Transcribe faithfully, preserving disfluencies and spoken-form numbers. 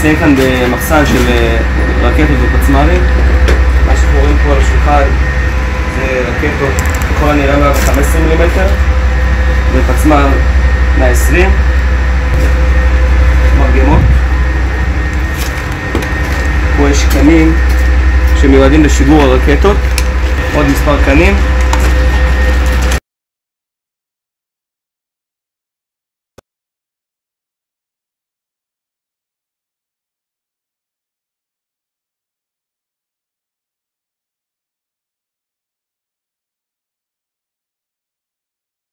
נמצאים כאן במחסן של רקטות ופצמ"רים. מה שאנחנו רואים פה על השולחן זה רקטות ככל הנראה מאה וחמש עשרה מילימטר ופצמ"ר מאה ועשרים מרגמות. פה יש קנים שמיועדים לשיגור הרקטות, עוד מספר קנים.